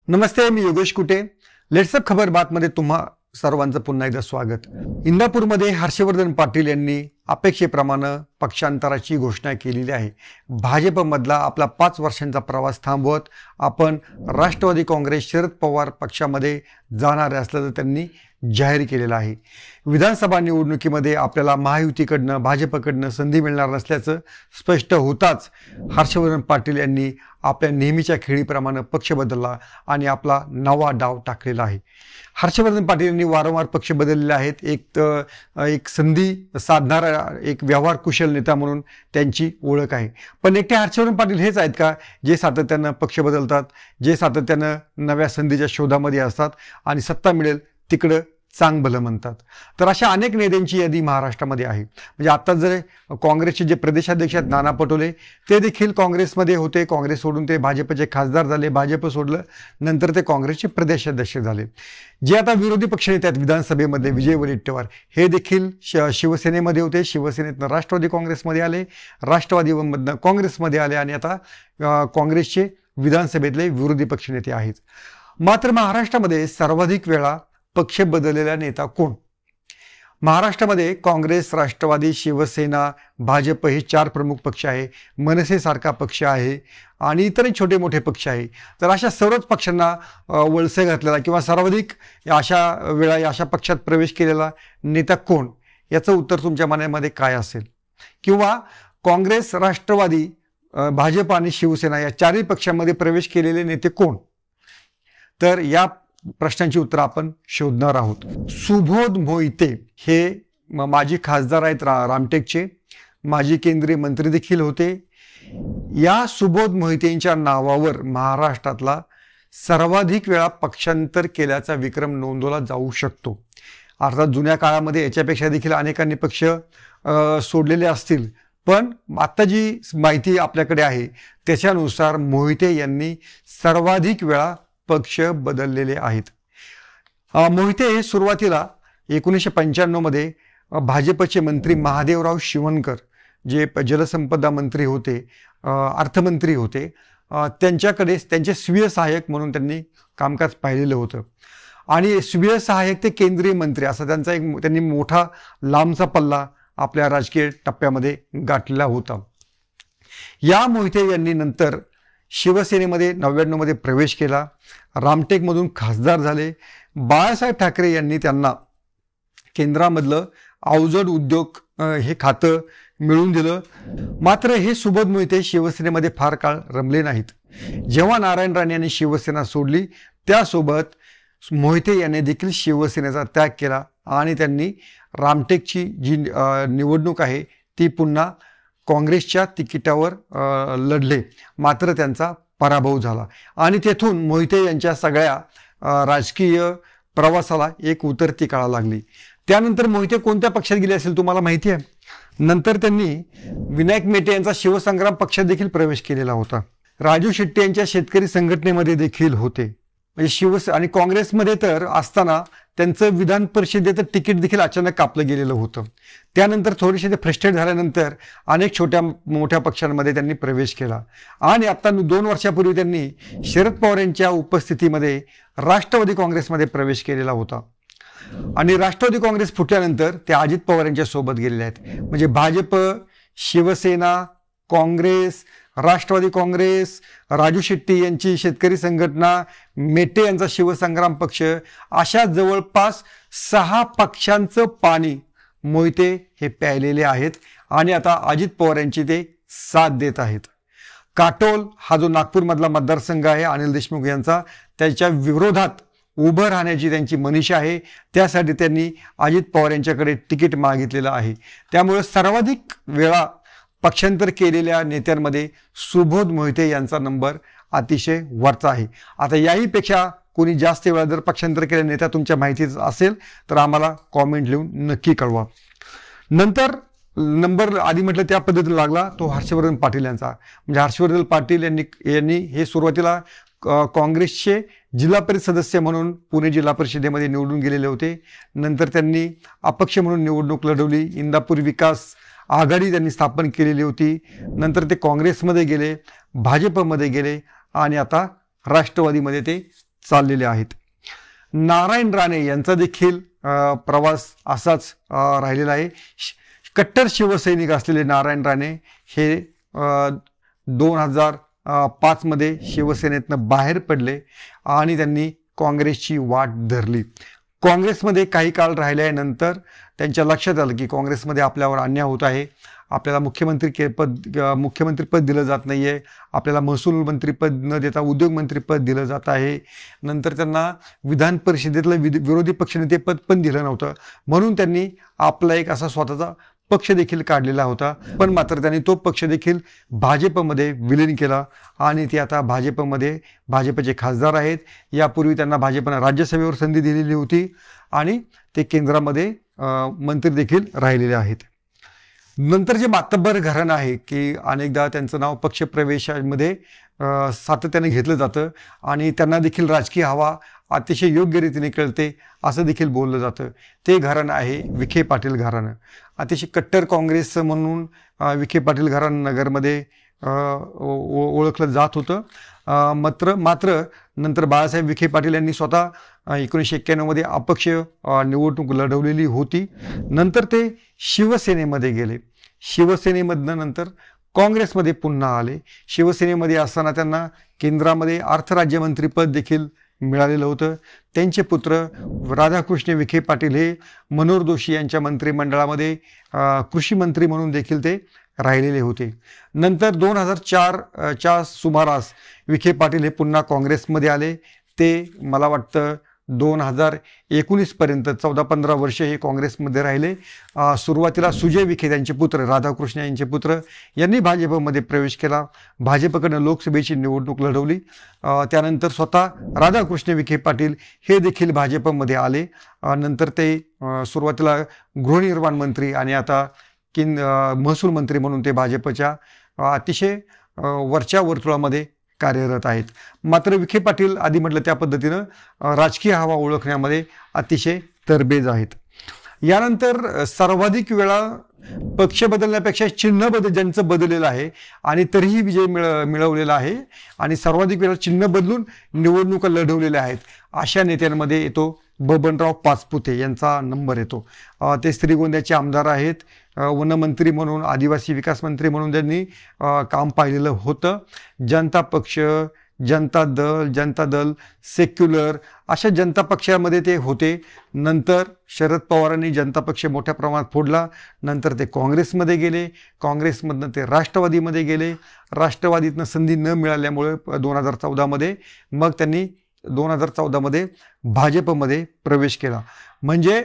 नमस्ते, मी योगेश कुटे. लेट्सअप खबर बातमध्ये तुम्हा सर्वांचं पुन्हा एकदा स्वागत. इंदापूरमध्ये हर्षवर्धन पाटील यांनी अपेक्षेप्रमाणे पक्षांतराची घोषणा केलेली आहे. भाजपमधला आपला 5 वर्षांचा प्रवास थांबवत आपण राष्ट्रवादी काँग्रेस शरद पवार पक्षामध्ये जाणार असल्याचं त्यांनी जाहीर केलेलं आहे. विधानसभा निवडणुकीमध्ये आपल्याला महायुतीकडनं भाजपकडनं संधी मिळणार नसल्याचं स्पष्ट होताच हर्षवर्धन पाटील यांनी आपल्या नेहमीच्या खेळीप्रमाणे पक्ष बदलला आणि आपला नवा डाव टाकलेला आहे. हर्षवर्धन पाटील यांनी वारंवार पक्ष बदललेले आहेत. एक संधी साधणारा एक व्यवहार कुशल नेता म्हणून त्यांची ओळख आहे. पण एकटे हर्षवर्धन पाटील हेच आहेत का जे सातत्यानं पक्ष बदलतात, जे सातत्यानं नव्या संधीच्या शोधामध्ये असतात आणि सत्ता मिळेल तिकडं चांग भलं म्हणतात? तर अशा अनेक नेत्यांची यादी महाराष्ट्रामध्ये आहे. म्हणजे आता जर काँग्रेसचे जे प्रदेशाध्यक्ष आहेत नाना पटोले, ते देखील काँग्रेसमध्ये होते. काँग्रेस सोडून ते भाजपचे खासदार झाले, भाजप सोडलं, नंतर ते काँग्रेसचे प्रदेशाध्यक्ष झाले. जे आता विरोधी पक्षनेते आहेत विधानसभेमध्ये विजय वडेट्टीवार, हे देखील शिवसेनेमध्ये होते. शिवसेनेतनं राष्ट्रवादी काँग्रेसमध्ये आले, राष्ट्रवादीमधनं काँग्रेसमध्ये आले आणि आता काँग्रेसचे विधानसभेतले विरोधी पक्षनेते आहेत. मात्र महाराष्ट्रामध्ये सर्वाधिक वेळा पक्ष बदललेला नेता कोण? महाराष्ट्रामध्ये काँग्रेस, राष्ट्रवादी, शिवसेना, भाजप हे 4 प्रमुख पक्ष आहे. मनसे सारखा पक्ष आहे आणि इतरही छोटे मोठे पक्ष आहे. तर अशा सर्वच पक्षांना वळसे घातलेला किंवा सर्वाधिक अशा वेळा अशा पक्षात प्रवेश केलेला नेता कोण? याचं उत्तर तुमच्या मनामध्ये काय असेल? किंवा काँग्रेस, राष्ट्रवादी, भाजप आणि शिवसेना या 4ही पक्षांमध्ये प्रवेश केलेले नेते कोण? तर या प्रश्नांची उत्तर आपण शोधणार आहोत. सुबोध मोहिते हे माजी खासदार आहेत रामटेकचे, माजी केंद्रीय मंत्री देखील होते. या सुबोध मोहितेंच्या नावावर महाराष्ट्रातला सर्वाधिक वेळा पक्षांतर केल्याचा विक्रम नोंदवला जाऊ शकतो. अर्थात जुन्या काळामध्ये याच्यापेक्षा देखील अनेकांनी पक्ष सोडलेले असतील, पण आता जी माहिती आपल्याकडे आहे त्याच्यानुसार मोहिते यांनी सर्वाधिक वेळा पक्ष बदललेले आहेत. मोहिते हे सुरुवातीला 1995 मध्ये भाजपचे मंत्री महादेवराव शिवणकर, जे जलसंपदा मंत्री होते, अर्थमंत्री होते, त्यांच्याकडे त्यांचे स्वीय सहाय्यक म्हणून त्यांनी कामकाज पाहिलेलं होतं. आणि स्वीय सहाय्यक ते केंद्रीय मंत्री असा त्यांचा त्यांनी मोठा लांबचा पल्ला आपल्या राजकीय टप्प्यामध्ये गाठलेला होता. या मोहिते यांनी नंतर शिवसेनेमध्ये 99 मध्ये प्रवेश केला, रामटेकमधून खासदार झाले. बाळासाहेब ठाकरे यांनी त्यांना केंद्रामधलं अवजड उद्योग हे खातं मिळवून दिलं. मात्र हे सुबोध मोहिते शिवसेनेमध्ये फार काळ रमले नाहीत. जेव्हा नारायण राणे यांनी शिवसेना सोडली त्यासोबत मोहिते यांनी देखील शिवसेनेचा त्याग केला आणि त्यांनी रामटेकची जी निवडणूक आहे ती पुन्हा काँग्रेसच्या तिकिटावर लढले. मात्र त्यांचा पराभव झाला आणि तेथून मोहिते यांच्या सगळ्या राजकीय प्रवासाला एक उतरती काळा लागली. त्यानंतर मोहिते कोणत्या पक्षात गेले असेल तुम्हाला माहिती आहे? नंतर त्यांनी विनायक मेटे यांचा शिवसंग्राम पक्षात देखील प्रवेश केलेला होता. राजू शेट्टी यांच्या शेतकरी संघटनेमध्ये देखील होते. म्हणजे आणि काँग्रेसमध्ये तर असताना त्यांचं विधान परिषदेचं तिकीट देखील अचानक कापलं गेलेलं होतं. त्यानंतर थोडेसे ते फ्रस्ट्रेट झाल्यानंतर अनेक छोट्या मोठ्या पक्षांमध्ये त्यांनी प्रवेश केला आणि आता 2 वर्षापूर्वी त्यांनी शरद पवार यांच्या उपस्थितीमध्ये राष्ट्रवादी काँग्रेसमध्ये प्रवेश केलेला होता. आणि राष्ट्रवादी काँग्रेस फुटल्यानंतर ते अजित पवार यांच्या सोबत गेलेले आहेत. म्हणजे भाजप, शिवसेना, काँग्रेस, राष्ट्रवादी काँग्रेस, राजू शेट्टी यांची शेतकरी संघटना, मेटे यांचा शिवसंग्राम पक्ष, अशा जवळपास 6 पक्षांचं पाणी मोहिते हे प्यायलेले आहेत आणि आता अजित पवार यांची ते साथ देत आहेत. काटोल हा जो नागपूरमधला मतदारसंघ आहे अनिल देशमुख यांचा, त्याच्या विरोधात उभं राहण्याची त्यांची मनीषा आहे. त्यासाठी त्यांनी अजित पवार यांच्याकडे तिकीट मागितलेलं आहे. त्यामुळे सर्वाधिक वेळा पक्षांतर केलेल्या नेत्यांमध्ये सुबोध मोहिते यांचा नंबर अतिशय वरचा आहे. आता याहीपेक्षा कोणी जास्त वेळा जर पक्षांतर केलेला नेता तुमच्या माहितीत असेल तर आम्हाला कॉमेंट लिहून नक्की कळवा. नंतर नंबर आधी म्हटलं त्या पद्धतीने लागला तो हर्षवर्धन पाटील यांचा. म्हणजे हर्षवर्धन पाटील यांनी हे सुरुवातीला काँग्रेसचे जिल्हा परिषद सदस्य म्हणून पुणे जिल्हा परिषदेमध्ये निवडून गेलेले होते. नंतर त्यांनी अपक्ष म्हणून निवडणूक लढवली. इंदापूर विकास आघाडी त्यांनी स्थापन केलेली होती. नंतर ते काँग्रेसमध्ये गेले, भाजपमध्ये गेले आणि आता राष्ट्रवादीमध्ये ते चाललेले आहेत. नारायण राणे यांचा देखील प्रवास असाच राहिलेला आहे. कट्टर शिवसैनिक असलेले नारायण राणे हे 2005 मध्ये शिवसेनेतनं बाहेर पडले आणि त्यांनी काँग्रेसची वाट धरली. काँग्रेसमध्ये काही काळ राहिल्यानंतर त्यांच्या लक्षात आलं की काँग्रेसमध्ये आपल्यावर अन्याय होत आहे, आपल्याला मुख्यमंत्रीपद दिलं जात नाही आहे, आपल्याला महसूल मंत्रीपद न देता उद्योगमंत्रीपद दिलं जात आहे. नंतर त्यांना विधान परिषदेतलं विरोधी पक्षनेतेपद पण दिलं नव्हतं, म्हणून त्यांनी आपला एक असा स्वतःचा पक्ष देखील काढलेला होता. पण मात्र त्यांनी तो पक्ष देखील भाजपमध्ये विलीन केला आणि ते आता भाजपचे खासदार आहेत. यापूर्वी त्यांना भाजपनं राज्यसभेवर संधी दिलेली होती आणि ते केंद्रामध्ये मंत्री देखील राहिलेले आहेत. नंतर जे मातब्बर घराणं आहे की अनेकदा त्यांचं नाव पक्षप्रवेशामध्ये सातत्याने घेतलं जातं आणि त्यांना देखील राजकीय हवा अतिशय योग्य रीतीने कळते असं देखील बोललं जातं. ते घराणं आहे विखे पाटील घराणं. अतिशय कट्टर काँग्रेस म्हणून विखे पाटील घराणं नगरमध्ये ओळखलं जात होतं. मात्र नंतर बाळासाहेब विखे पाटील यांनी स्वतः 1991 मध्ये अपक्ष निवडणूक लढवलेली होती. नंतर ते शिवसेनेमध्ये गेले. शिवसेनेमधनं नंतर काँग्रेसमध्ये पुन्हा आले. शिवसेनेमध्ये असताना त्यांना केंद्रामध्ये अर्थ राज्यमंत्रीपद देखील मिळालेलं होतं. त्यांचे पुत्र राधाकृष्ण विखे पाटील हे मनोहर जोशी यांच्या मंत्रिमंडळामध्ये कृषी मंत्री म्हणून देखील ते राहिलेले होते. नंतर 2004च्या सुमारास विखे पाटील हे पुन्हा काँग्रेसमध्ये आले. ते मला वाटतं 2019 पर्यंत 14-15 वर्ष हे काँग्रेसमध्ये राहिले. सुरुवातीला सुजय विखे त्यांचे पुत्र राधाकृष्ण यांचे पुत्र यांनी भाजपमध्ये प्रवेश केला. भाजपकडनं लोकसभेची निवडणूक लढवली. त्यानंतर स्वतः राधाकृष्ण विखे पाटील हे देखील भाजपमध्ये आले. नंतर ते सुरुवातीला गृहनिर्माण मंत्री आणि आता महसूल मंत्री म्हणून ते भाजपच्या अतिशय वरच्या वर्तुळामध्ये कार्यरत आहेत. मात्र विखे पाटील आधी म्हटलं त्या पद्धतीनं राजकीय हवा ओळखण्यामध्ये अतिशय तरबेज आहेत. यानंतर सर्वाधिक वेळा पक्ष बदलण्यापेक्षा चिन्ह ज्यांचं बदललेलं आहे आणि तरीही विजय मिळवलेला आहे आणि सर्वाधिक वेळा चिन्ह बदलून निवडणुका लढवलेल्या आहेत अशा नेत्यांमध्ये येतो बबनराव पाचपुते यांचा नंबर येतो. ते श्रीगोंद्याचे आमदार आहेत. वनमंत्री म्हणून, आदिवासी विकास मंत्री म्हणून त्यांनी काम पाहिलेलं होतं. जनता पक्ष, जनता दल, सेक्युलर अशा जनता पक्षामध्ये ते होते. नंतर शरद पवारांनी जनता पक्ष मोठ्या प्रमाणात फोडला. नंतर ते काँग्रेसमध्ये गेले. काँग्रेसमधनं ते राष्ट्रवादीमध्ये गेले. राष्ट्रवादीतनं संधी न मिळाल्यामुळे 2014 मग त्यांनी 2014 भाजपमध्ये प्रवेश केला. म्हणजे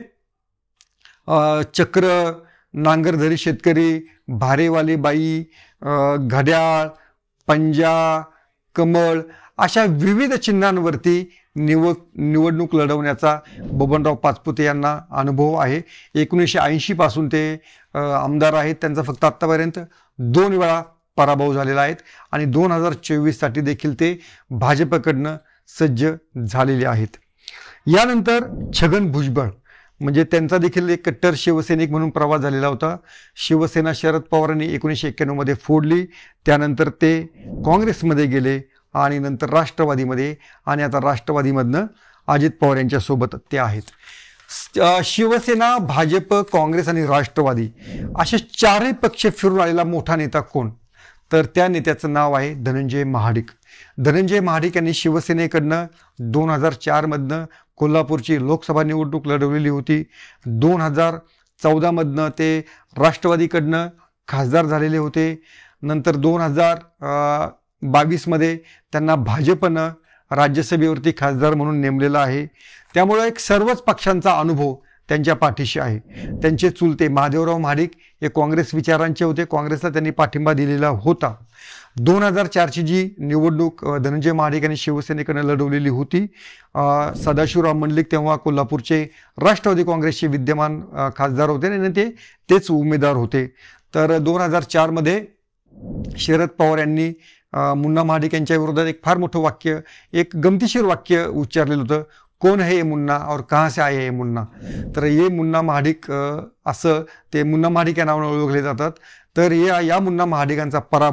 चक्र, नांगरधरी शेतकरी, भारेवाली बाई, घड्याळ, पंजा, कमळ अशा विविध चिन्हांवरती निवडणूक लढवण्याचा बबनराव पाचपुते यांना अनुभव आहे. 1980 पासून ते आमदार आहेत. त्यांचा फक्त आत्तापर्यंत 2 वेळा पराभव झालेला आहे आणि 2024साठी देखील ते भाजपकडनं सज्ज झालेले आहेत. यानंतर छगन भुजबळ म्हणजे त्यांचा देखील एक कट्टर शिवसैनिक म्हणून प्रवास झालेला होता. शिवसेना शरद पवारांनी 1991 मध्ये फोडली. त्यानंतर ते काँग्रेसमध्ये गेले आणि नंतर राष्ट्रवादीमध्ये आणि आता राष्ट्रवादीमधनं अजित पवार यांच्या सोबत ते आहेत. शिवसेना, भाजप, काँग्रेस आणि राष्ट्रवादी असे 4 पक्ष फिरून आलेला मोठा नेता कोण? तर त्या नेत्याचं नाव आहे धनंजय महाडिक. धनंजय महाडिक यांनी शिवसेनेकडनं 2004 कोल्हापूरची लोकसभा निवडणूक लढवलेली होती. 2014 ते राष्ट्रवादीकडनं खासदार झालेले होते. नंतर 2022 त्यांना भाजपनं राज्यसभेवरती खासदार म्हणून नेमलेला आहे. त्यामुळे एक सर्वच पक्षांचा अनुभव त्यांच्या पाठीशी आहे. त्यांचे चुलते महादेवराव महाडिक हे काँग्रेस विचारांचे होते. काँग्रेसला त्यांनी पाठिंबा दिलेला होता. 2004ची जी निवडणूक धनंजय महाडिक यांनी शिवसेनेकडनं लढवलेली होती. सदाशिवराव मंडलिक तेव्हा कोल्हापूरचे राष्ट्रवादी काँग्रेसचे विद्यमान खासदार होते आणि तेच उमेदवार होते. तर 2004 शरद पवार यांनी मुन्ना महाडिक यांच्या विरोधात एक फार मोठं वाक्य, एक गमतीशीर वाक्य उच्चारलेलं होतं, कौन है ये मुन्ना और कहाँ से आए ये मुन्ना. तर ये मुन्ना महाडिक असं ते मुन्ना महाडिक या नावाने ओळखले जातात. तर या मुन्ना महाडिकांचा पराभव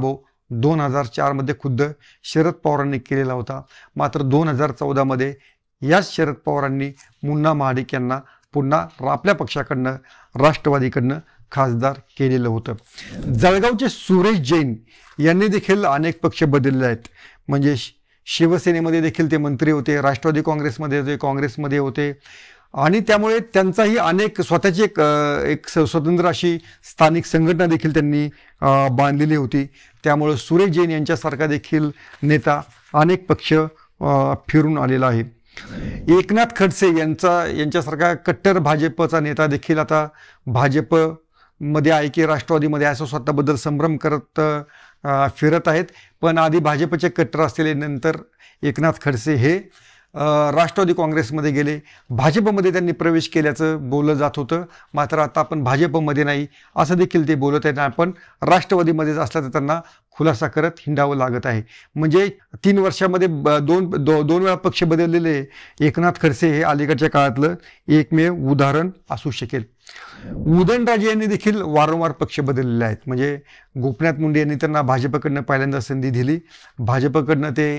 2004मध्ये खुद्द शरद पवारांनी केलेला होता. मात्र 2014मध्ये याच शरद पवारांनी मुन्ना महाडिक यांना पुन्हा आपल्या पक्षाकडनं राष्ट्रवादीकडनं खासदार केलेलं होतं. जळगावचे सुरेश जैन यांनी देखील अनेक पक्ष बदलले आहेत. म्हणजे शिवसेनेमध्ये देखील ते मंत्री होते, राष्ट्रवादी काँग्रेसमध्ये होते, काँग्रेसमध्ये होते आणि त्यामुळे त्यांचाही अनेक स्वतःची एक स्वतंत्र अशी स्थानिक संघटना देखील त्यांनी बांधलेली होती. त्यामुळे सुरेश जैन यांच्यासारखा देखील नेता अनेक पक्ष फिरून आलेला आहे. एकनाथ खडसे यांच्यासारखा कट्टर भाजपचा नेता देखील आता भाजपमध्ये आहे की राष्ट्रवादीमध्ये असं स्वतःबद्दल संभ्रम करत फिरत आहेत. पण आधी भाजपचे कट्टर असलेले नंतर एकनाथ खडसे हे राष्ट्रवादी काँग्रेसमध्ये गेले. भाजपमध्ये त्यांनी प्रवेश केल्याचं बोललं जात होतं. मात्र आता आपण भाजपमध्ये नाही असं देखील ते बोलत आहेत. आपण राष्ट्रवादीमध्येच असल्याचं त्यांना खुलासा करत हिंडावं लागत आहे. म्हणजे 3 वर्षामध्ये दोन वेळा पक्ष बदललेले एकनाथ खडसे हे अलीकडच्या काळातलं एकमेव उदाहरण असू शकेल. उदयनराजे यांनी देखील वारंवार पक्ष बदललेले आहेत. म्हणजे गोपीनाथ मुंडे यांनी त्यांना भाजपकडनं पहिल्यांदा संधी दिली. भाजपकडनं ते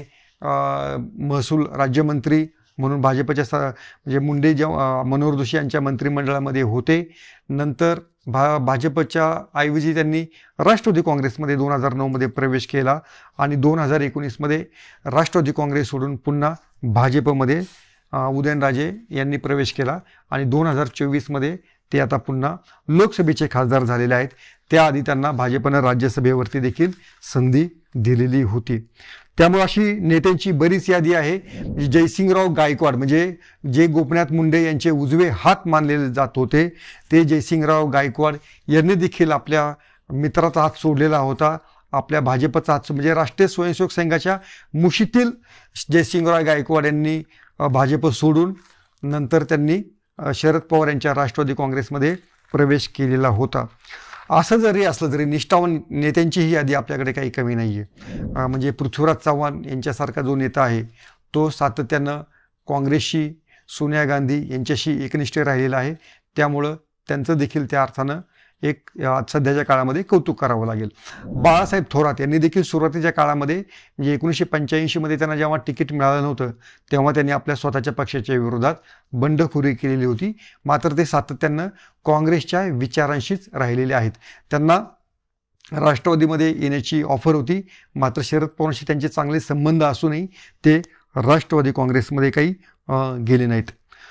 महसूल राज्यमंत्री म्हणून भाजपच्या म्हणजे मुंडे जेव्हा मनोहर जोशी यांच्या मंत्रिमंडळामध्ये होते. नंतर भाजपच्या ऐवजी त्यांनी राष्ट्रवादी काँग्रेसमध्ये 2009मध्ये प्रवेश केला आणि 2019मध्ये राष्ट्रवादी काँग्रेस सोडून पुन्हा भाजपमध्ये उदयनराजे यांनी प्रवेश केला आणि 2024मध्ये ते आता पुन्हा लोकसभेचे खासदार झालेले आहेत. त्याआधी त्यांना भाजपनं राज्यसभेवरती देखील संधी दिलेली होती. त्यामुळे अशी नेत्यांची बरीच यादी आहे. जयसिंगराव गायकवाड म्हणजे जे गोपीनाथ मुंडे यांचे उजवे हात मानले जात होते ते जयसिंगराव गायकवाड यांनी देखील आपल्या मित्राचा हात सोडलेला होता. आपल्या भाजपचा हात म्हणजे राष्ट्रीय स्वयंसेवक संघाच्या मुशीतील जयसिंगराव गायकवाड यांनी भाजप सोडून नंतर त्यांनी शरद पवार यांच्या राष्ट्रवादी काँग्रेसमध्ये प्रवेश केलेला होता. असं जरी असलं तरी निष्ठावान नेत्यांची ही यादी आपल्याकडे काही कमी नाही आहे. म्हणजे पृथ्वीराज चव्हाण यांच्यासारखा जो नेता आहे तो सातत्यानं काँग्रेसशी सोनिया गांधी यांच्याशी एकनिष्ठ राहिलेला आहे. त्यामुळं त्यांचं देखील त्या अर्थानं एक सध्याच्या काळामध्ये कौतुक करावं लागेल. बाळासाहेब थोरात यांनी देखील सुरुवातीच्या काळामध्ये म्हणजे 1985मध्ये त्यांना जेव्हा तिकीट मिळालं नव्हतं तेव्हा त्यांनी आपल्या स्वतःच्या पक्षाच्या विरोधात बंडखोरी केलेली होती. मात्र ते सातत्यानं काँग्रेसच्या विचारांशीच राहिलेले आहेत. त्यांना राष्ट्रवादीमध्ये येण्याची ऑफर होती. मात्र शरद पवारांशी त्यांचे चांगले संबंध असूनही ते राष्ट्रवादी काँग्रेसमध्ये काही गेले नाहीत.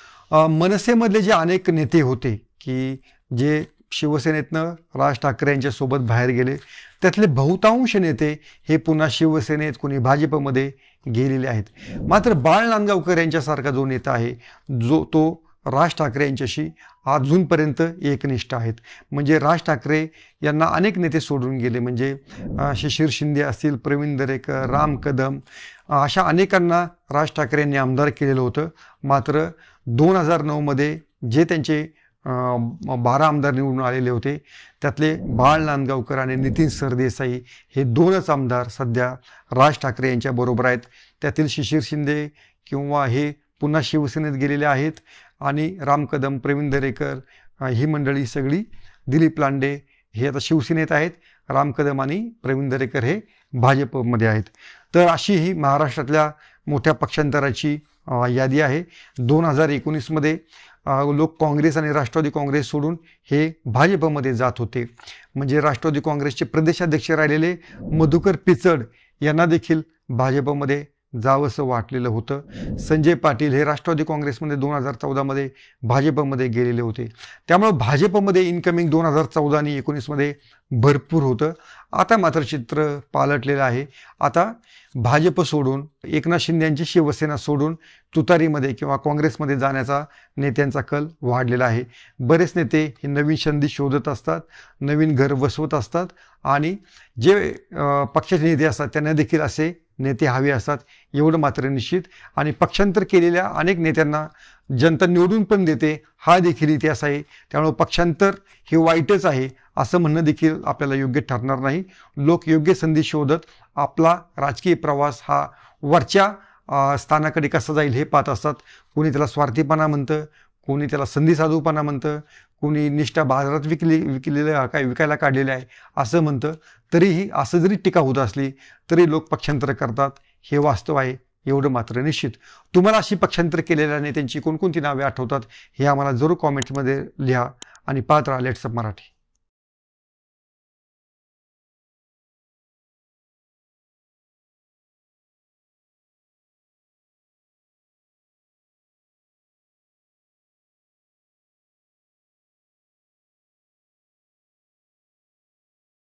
मनसेमधले जे अनेक नेते होते की जे शिवसेनेतनं राज ठाकरे यांच्यासोबत बाहेर गेले त्यातले बहुतांश नेते हे पुन्हा शिवसेनेत कोणी भाजपमध्ये गेलेले आहेत. मात्र बाळ नांदगावकर यांच्यासारखा जो नेता आहे तो राज ठाकरे यांच्याशी अजूनपर्यंत एकनिष्ठ आहेत. म्हणजे राज ठाकरे यांना अनेक नेते सोडून गेले. म्हणजे शिशिर शिंदे असतील, प्रवीण दरेकर, राम कदम अशा अनेकांना राज ठाकरे यांनी आमदार केलेलं होतं. मात्र 2009मध्ये जे त्यांचे 12 आमदार निवडून आलेले होते त्यातले बाळ नांदगावकर आणि नितीन सरदेसाई हे 2च आमदार सध्या राज ठाकरे यांच्याबरोबर आहेत. त्यातील शिशिर शिंदे किंवा हे पुन्हा शिवसेनेत गेलेले आहेत आणि राम कदम, प्रवीण दरेकर ही मंडळी सगळी, दिलीप लांडे हे आता शिवसेनेत आहेत. राम कदम आणि प्रवीण दरेकर हे भाजपमध्ये आहेत. तर अशी ही महाराष्ट्रातल्या मोठ्या पक्षांतराची यादी आहे. 2019मध्ये लोक काँग्रेस आणि राष्ट्रवादी काँग्रेस सोडून हे भाजपमध्ये जात होते. म्हणजे राष्ट्रवादी काँग्रेसचे प्रदेशाध्यक्ष राहिलेले मधुकर पिचड यांना देखील भाजपमध्ये जावंसं वाटलेलं होतं. संजय पाटील हे राष्ट्रवादी काँग्रेसमध्ये 2014मध्ये भाजपमध्ये गेलेले होते. त्यामुळे भाजपमध्ये इनकमिंग 2014 आणि 19मध्ये भरपूर होतं. आता मात्र चित्र पालटलेलं आहे. आता भाजप सोडून एकनाथ शिंदे यांची शिवसेना सोडून तुतारीमध्ये किंवा काँग्रेसमध्ये जाण्याचा नेत्यांचा कल वाढलेला आहे. बरेच नेते हे नवीन संधी शोधत असतात, नवीन घर वसवत असतात आणि जे पक्षाचे नेते असतात त्यांना देखील असे नेते हवे असतात एवढं मात्र निश्चित. आणि पक्षांतर केलेल्या अनेक नेत्यांना जनता निवडून पण देते हा देखील इतिहास आहे. त्यामुळे पक्षांतर हे वाईटच आहे असं म्हणणं देखील आपल्याला योग्य ठरणार नाही. लोक योग्य संधी शोधत आपला राजकीय प्रवास हा वरच्या स्थानाकडे कसा जाईल हे पाहत असतात. कोणी त्याला स्वार्थीपणा म्हणतं, कोणी त्याला संधी साधूपणा म्हणतं, कोणी निष्ठा बाजारात विकलेलं काय विकायला काढलेलं आहे असं म्हणतं. तरीही असं जरी टीका होत असली तरी लोक पक्षांतर करतात, हे वास्तव आहे, एवढं मात्र निश्चित. तुम्हाला अशी पक्षांतर केलेल्या नेत्यांची कोणकोणती नावे आठवतात हे आम्हाला जरूर कॉमेंटमध्ये लिहा आणि पाहत राहा लेट्सअप मराठी.